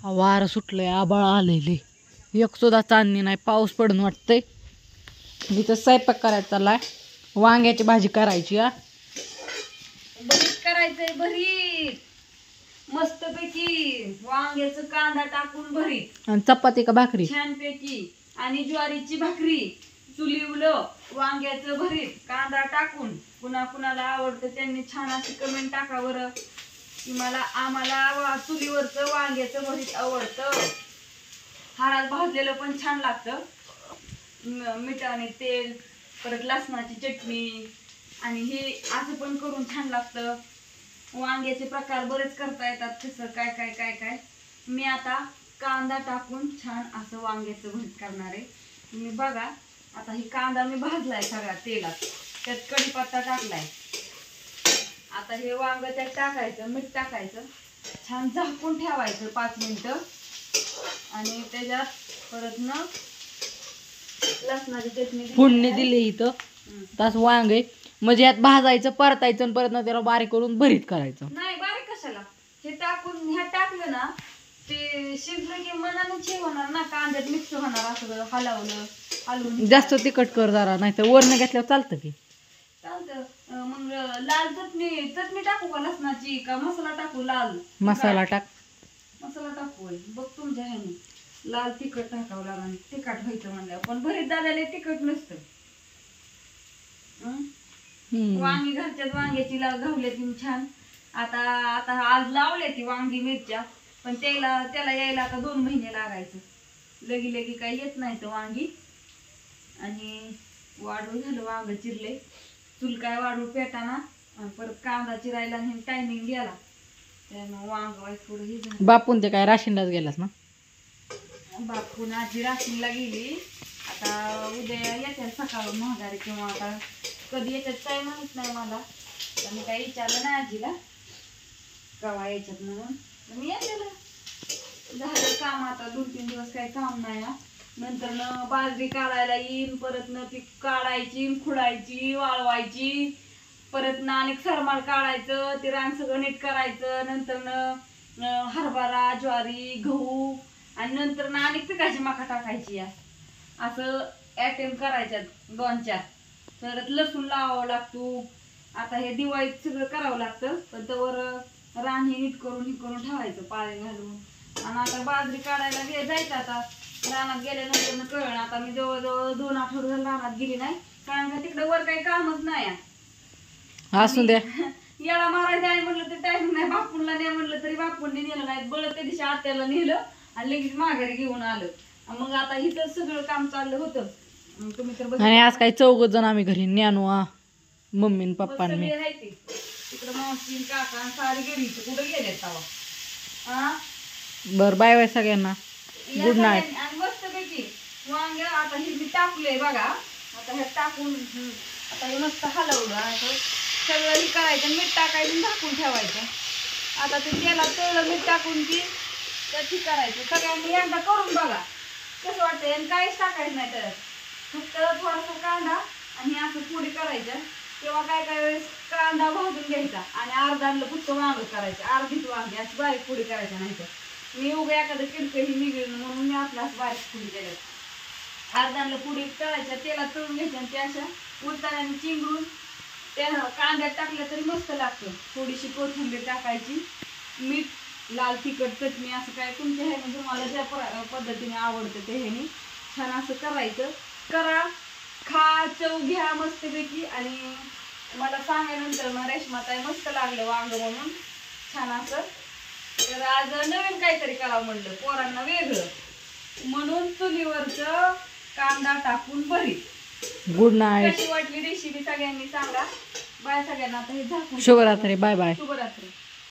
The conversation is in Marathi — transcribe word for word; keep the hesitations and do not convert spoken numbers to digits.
वारं सुटलंय, आबाळ आलेले, एक सुद्धा चांदणी नाही, पाऊस पडून वाटतंय. मी तर स्वयंपाक करायचा चाललाय, वांग्याची भाजी करायची. हा भरीत करायचंय, भरीत मस्तपैकी वांग्याचं कांदा टाकून भरीत आणि चपाती का भाकरी छानपैकी, आणि ज्वारीची भाकरी चुलीवलं वांग्याचं भरीत कांदा टाकून. कुणा कुणाला आवडतं त्यांनी छान अशी कमेंट टाका बरं की मला आम्हाला चुलीवरचं वांग्याचं भरीत आवडतं. हारात भाजलेलं पण छान लागतं, मिठाने तेल, परत लसणाची चटणी, आणि हे असं पण करून छान लागतं. वांग्याचे प्रकार बरेच करता येतात, कसं काय काय काय काय मी आता कांदा टाकून छान असं वांग्याचं भरीत करणार आहे. तुम्ही बघा आता ही कांदा मी भाजलाय सगळ्या तेलात, त्यात कढीपत्ता टाकलाय. आता हे वांग त्यात टाकायचं, मीठ टाकायचं, छान झाकून ठेवायचं पाच मिनिटं, आणि त्याच्यात परत न लसणाची चटणी फोडणी दिली इथं तास वांगे, म्हणजे यात भाजायचं, परतायचं, आणि परत ना त्याला बारीक करून भरीत करायचं. नाही बारीक कशाला, हे टाकून ह्या टाकलं ना ते शिजलं की मनानेच हे होणार ना, कांद्यात मिक्स होणार. असं हलवलं हलवून जास्त तिखट कर जरा, नाही तर वरण घेतल्यावर चालतं की चालतं. मग लाल चटणी चटणी टाकू का लसणाची, का मसाला टाकू? लाल मसाला टाक, मसाला टाकू बघ तुमच्या ह्याने. लाल तिखट टाकावं लागेल, तिखट व्हायचं म्हणल्यावर, पण भरीत दादाला तिखट नसतं. वांगी घरच्याच वांग्याची घावले ती छान. आता आता आज लावले ती वांगी मिरच्या, पण त्याला त्याला यायला आता दोन महिने लागायचं. लगी लगी काही येत नाही तर वांगी. आणि वाढू झालं वांग चिरले, चुल काय वाढू पेटाना, परत कांदा चिरायला टायमिंग गेला, त्यामुळे वांग व्हायचं थोडं हे झालं. बापून ते काय राशीनलाच गेलास ना? बापून आजी राशीनला गेली, आता उद्या येतात सकाळ महागारी, किंवा आता कधी येतात काय माहित नाही मला. तर मी काही विचारलं नाही आजीला केव्हा यायच्यात म्हणून. मी येते झालं काम, आता दोन तीन दिवस काही काम नाही. नंतर न बाजरी काढायला येईन, परत न ती काढायची, खुडायची, वाळवायची, परत ना अनेक सरमाल काढायचं, ते रान सगळं नीट करायचं. नंतर न हरभरा, ज्वारी, गहू, आणि नंतर ना अनेक पिकाची मका टाकायची. असं अटेम्प्ट करायच्यात दोन चार. परत लसूण लावावं लागतो. आता हे दिवाळीत सगळं करावं लागतं, पण त्यावर रान हे नीट करून हे करून ठेवायचं पाणी घालून. आणि आता बाजरी काढायला गे जायचं. आता रानात गेल्यानंतर कळण, आता मी जवळजवळ दोन आठवडे झाले रानात गेली नाही, कारण का तिकडे वर काही कामच नाही. असू द्या, याला मारायचं आहे म्हणलं तर टाइम नाही, बापूंला नाही म्हणलं तरी बापूंनी नेलं नाही. बळ त्या दिवशी आत्याला नेलं आणि लगेच माघारी घेऊन आलं. मग आता इथं सगळं काम चाललं होतं. तुम्ही तर आणि आज काही चौघ जण आम्ही घरी, न्यानू, मम्मी पप्पा मी. तिकडं मावशी काका सारी गेली, कुठं गेले तवा. बर, बाय बाय सगळ्यांना, गुड नाईट. आणि मस्त पैकी वांग आता हे मी टाकलंय बघा. आता हे टाकून आता हे मस्त हलवलं, असं सगळं हे करायचं, मीठ टाकायचं, झाकून ठेवायचं. आता ते तेलात तळलं मीठ टाकून की त्यात हे करायचं. सगळ्यांनी एकदा करून बघा कसं वाटतंय. आणि काहीच टाकायचं नाही तर फक्त थोडासा कांदा आणि असं पुडी करायचं. तेव्हा काय काय वेळेस कांदा भाजून घ्यायचा आणि अर्धांना फक्त वांग करायचं, अर्धीच वांगी अशी बारीक पुडी करायचं. नाही तर मी उभ्या एखादं किडकं ही निघेल म्हणून मी आपला बारीक पुडी केल्या. अर्धांना पुडी तळायच्या, तेलात तळून घ्यायच्या, आणि त्या अशा उलताने चिंगळून त्या कांद्यात टाकल्या तरी मस्त लागतं. थोडीशी कोथिंबीर टाकायची, मीठ, लाल तिखट, चटणी, असं काय तुमच्या ह्याने तुम्हाला ज्या पद्धतीने आवडतं ते ह्याने छान असं करायचं. करा, खा, चव घ्या मस्तपैकी. आणि मला सांगायनंतर मग रेशमाताई मस्त लागलं वांग म्हणून छान असं. तर आज नवीन काहीतरी करावं म्हणलं, पोरांना वेगळं म्हणून चुलीवरचं कांदा टाकून भरीत. Good night. कशी वाटली रेसिपी सगळ्यांनी सांगा. बाय सगळ्यांना. आता हे झाकून शुभरात्री, बाय बाय. शुभरात्री.